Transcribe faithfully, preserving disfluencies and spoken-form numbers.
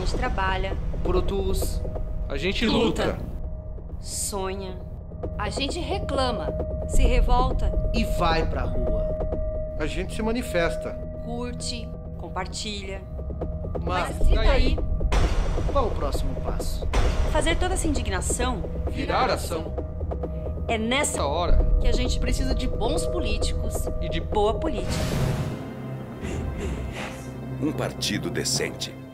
gente trabalha, produz, a gente luta, luta, sonha, a gente reclama, se revolta e vai pra rua. A gente se manifesta, curte, compartilha. Mas, Mas e daí? Qual o próximo passo? Fazer toda essa indignação Virar ação. é nessa Essa hora que a gente precisa de bons políticos e de boa política. Um partido decente.